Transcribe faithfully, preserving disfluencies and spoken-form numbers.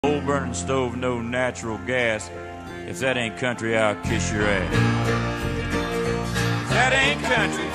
Old burning stove, no natural gas. If that ain't country, I'll kiss your ass. If that ain't country,